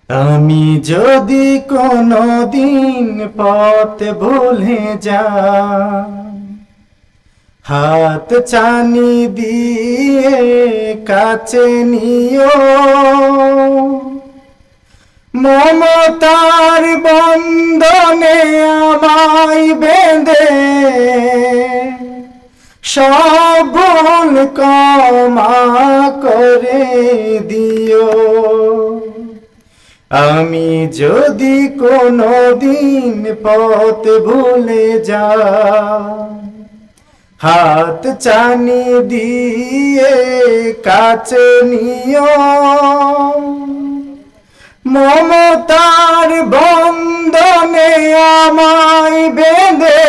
আমি যদি কোনো দিন পথ ভুলে যাই, হাত ছানি দিয়ে কাছে নিও, মমতার বন্ধনে আমায় বেঁধে সব ভুল ক্ষমা করে দিও। আমি যদি কোনো দিন পথ ভুলে যাই, হাত ছানি দিয়ে কাছে নিও, মমতার বন্ধনে আমায় বেঁধে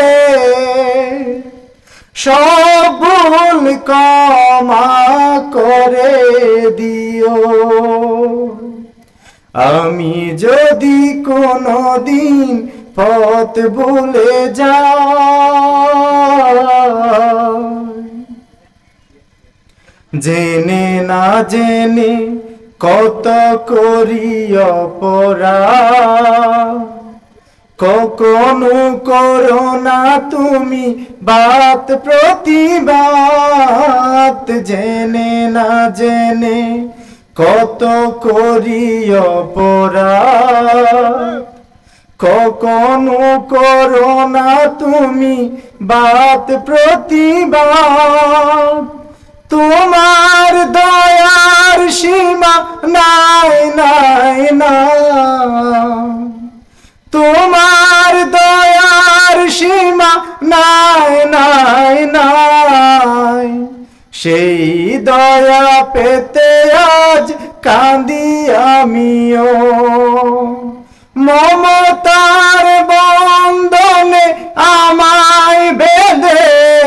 সব ভুল ক্ষমা করে দিও। আমি যদি কোনো দিন পথ ভুলে যাই, জেনে না জেনে কত করি অপরাধ, কখনো করো না তুমি বাত প্রতিবাদ। জেনে না জেনে কত করি অপরাধ, কখনো করো না তুমি বাত প্রতিবাদ। তোমার দয়ার সীমা নাই নাই নাই, তোমার দয়ার সীমা নাই নাই নাই। সেই দয়া পেতে আজ কাঁদি আমিও, মমতার বন্ধনে আমায় বেঁধে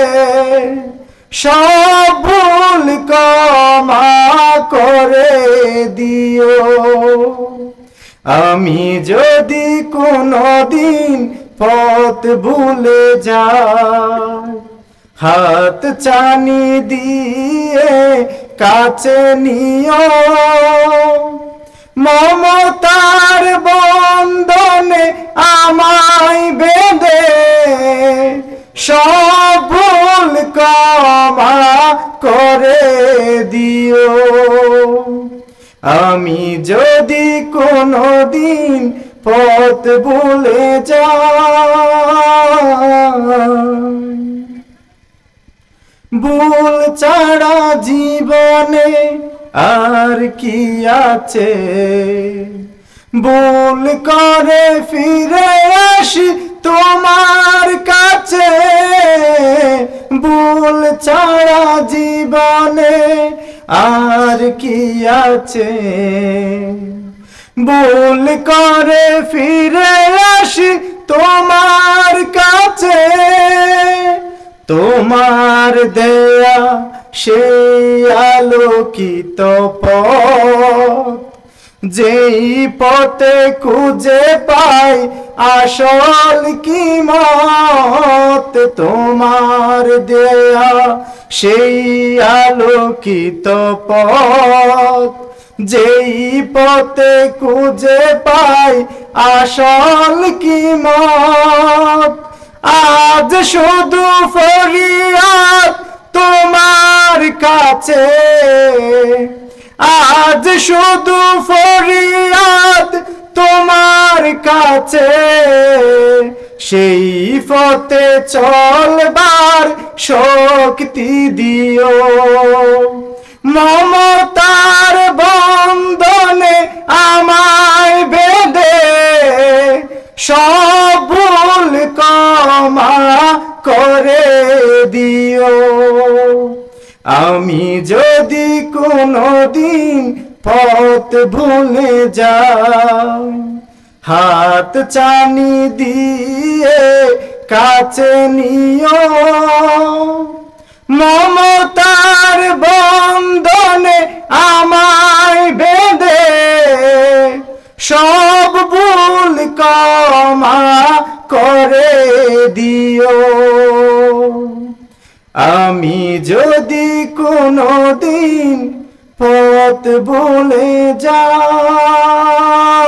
সব ভুল ক্ষমা করে দিও। আমি যদি কোনো দিন পথ ভুলে যাই, হাত ছানি দিয়ে কাছে নিও, মমতার বন্ধনে আমায় বেঁধে সব ভুল ক্ষমা করে দিও। আমি যদি কোনো দিন পথ ভুলে যাই, ভুল ছাড়া জীবনে আর কি আছে, ভুল করে ফিরে আসি তোমার কাছে। ভুল ছাড়া জীবনে আর কি আছে, ভুল করে ফিরে আসি তোমার কাছে। তোমার দেয়া সেই আলোকিত পথ, যেই পথে খুঁজে পাই আসল কিমত। তোমার দেয়া সেই আলোকিত পথ, যেই পথে খুঁজে পাই আসল কিমত। আজ শুধু ফরিয়াদ তোমার কাছে, আজ শুধু ফরিয়াদ তোমার কাছে। সেই পথে চলবার শক্তি দিও, মমতার বন্ধনে আমায় বেঁধে সব ভুল ক্ষমা করে দিও। আমি যদি কোনো দিন পথ ভুলে যাই, হাত ছানি দিয়ে কাছে নিও, মমতার বন্ধনে আমায় বেঁধে সব ভুল ক্ষমা করে দিও। আমি যদি কোনো দিন পথ ভুলে যাই।